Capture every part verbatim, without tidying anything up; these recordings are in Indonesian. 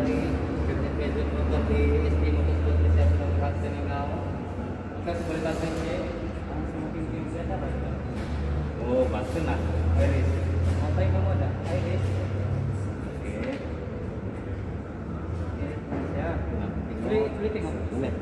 dari Jogja Gadget Motor di S D Motorsport Reserve Klaten Ingau. Kita sebagai Klaten C, langsung mungkin bisa apa itu? Oh, Klaten lah, Iris. Apa yang kamu ada? Iris. Oke. Oke, ya. Boleh, boleh tengok. Boleh.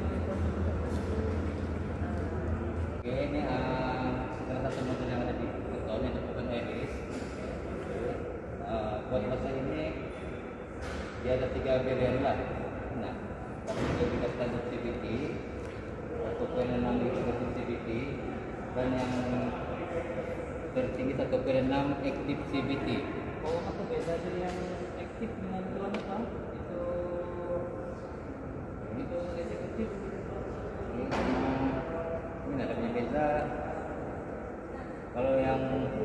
Oke, ini uh, salah satu motor yang ada di motor yang disebutkan Iris. Uh, buat masa ini dia ada tiga varian lah. Nah, tapi juga tiga standar C V T, satu koma enam executive C V T, dan yang tertinggi satu koma enam active C V T. Oh, apa beda dari yang active dengan itu apa? Itu itu executive. Ini sama ini ada punya beda. Kalau yang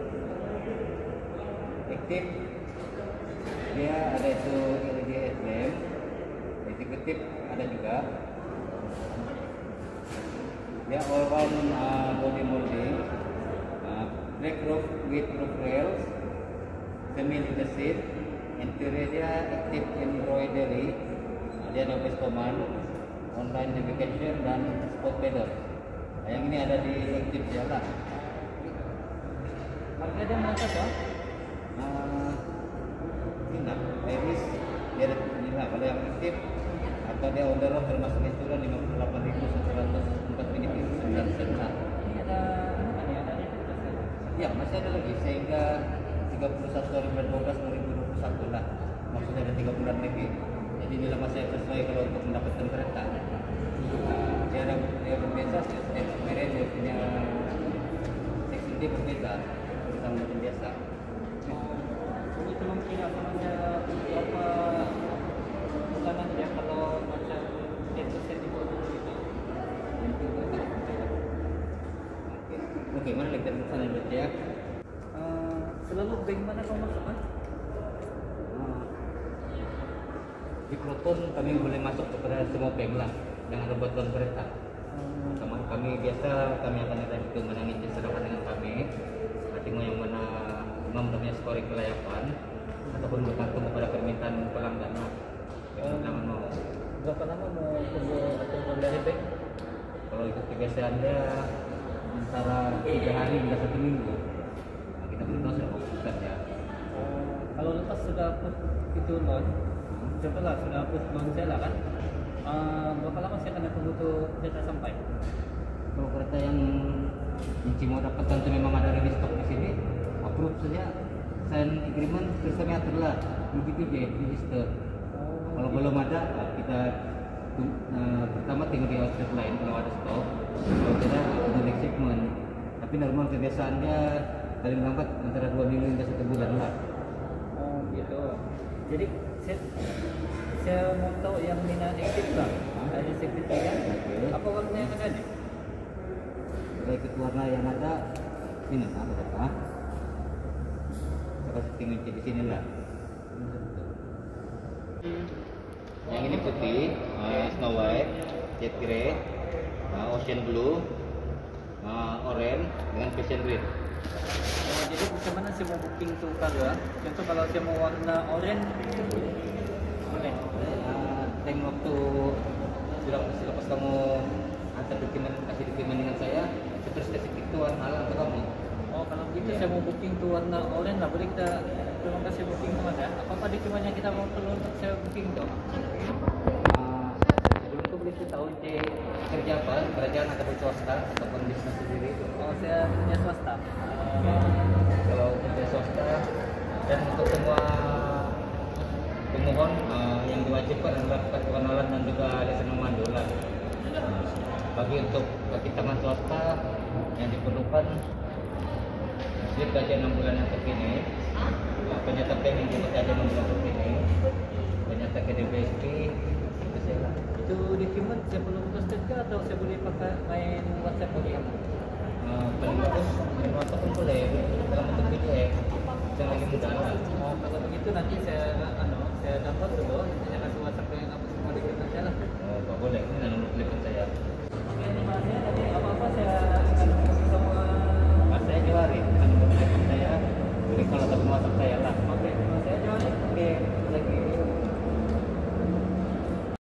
active dia ada itu L E D headlamp, eksekutif ada juga. Dia all round uh, body molding, uh, black roof with roof rails, semi leather seat, interior dia active embroidery, uh, dia ada voice command, online navigation dan spot pedal. Nah, yang ini ada di active dia lah. Harga dia berapa toh? Uh, Nah, Iris dia ada ini lah, kalau yang aktif atau dia on the road termasuk insuran lima puluh delapan ribu seratus empat ringgit sembilan sen. Ini ada apa nih? Ada ya masih ada lagi sehingga tiga puluh satu dua belas dua ribu dua puluh satu lah, maksudnya ada tiga bulan lebih. Jadi inilah masa yang sesuai kalau untuk mendapatkan kereta. Nah, dia ada dia berbeda, setiap merek dia punya seksi dia berbeda tentang motor biasa. Itu mungkin apa namanya apa tekanan dia kalau macam satu set di bawah itu. Oke, mana lagi dari sana dulu ya? Uh, selalu bank mana kamu masuk kan? Uh, di Proton kami boleh masuk kepada semua bank lah yang ada buat loan kereta. Hmm. Sama kami biasa kami akan ada itu menangin jasa dengan kami. Nanti mau yang mana namanya scoring kelayakan ataupun bergantung kepada permintaan pelanggan. Yang pelanggan mau. Berapa lama mau tunggu atau dari bank? Kalau itu kebiasaan dia antara tiga hari hingga satu minggu. Nah, kita belum tahu sudah fokuskan ya. Oh, kalau lepas sudah put itu loan, hmm. contohlah sudah put loan saya lah kan. Uh, berapa lama saya akan tunggu tuh kereta sampai? Kalau kereta yang Inci mau dapatkan itu memang ada ready stock di sini. Approve saja, sign agreement bersama terlah begitu je register. Oh, kalau gitu. Belum ada kita uh, pertama tinggal di outlet lain kalau ada stok, kalau tidak ada next shipment. Tapi normal kebiasaannya paling lambat antara dua minggu hingga satu bulan lah. Oh gitu. Jadi saya, saya mau tahu yang minat aktif lah, ada security kan? Okay. Apa warna yang ada? Kalau ikut warna yang ada ini apa apa? Tinggal di sini lah. Yang ini putih, uh, Snow White, Jet Grey, uh, Ocean Blue, uh, Orange dengan Passion Green. Oh, jadi bagaimana saya mau booking tuh color? Contoh kalau saya mau warna Orange, boleh. Uh, time waktu sudah selepas kamu antar dokumen kasih dokumen dengan saya, saya terus kasih itu warna untuk kamu. Oh, kalau gitu ya. Saya mau booking tuh warna orange lah, boleh kita terima kasih booking teman ya. Apa-apa dokumennya kita mau perlu untuk saya booking tuh? Uh, sebelum itu boleh saya tahu C kerja apa, kerajaan atau swasta ataupun bisnis sendiri itu? Oh, saya punya swasta. Uh, kalau kerja swasta dan untuk semua pemohon uh, yang diwajibkan adalah pengenalan dan juga lisensi memandu lah. Bagi untuk kaki tangan swasta yang diperlukan slip gaji enam bulan yang terkini, penyata P N yang gaji enam bulan terkini, penyata K D B S P, itu saya lah. Itu dokumen saya perlu posted ke atau saya boleh pakai main WhatsApp boleh? Uh, paling bagus main WhatsApp pun boleh, dalam bentuk P D F, yang lagi mudah lah. Oh, kalau begitu nanti saya, ano, saya download dulu, nanti saya kasih WhatsApp yang apa semua dokumen saya lah. Oh, tak boleh, ini nomor telepon saya. Oke, terima kasih. Nanti apa-apa saya akan semua. Mas saya jual, ini nomor telepon saya. Jadi kalau tak mau WhatsApp saya.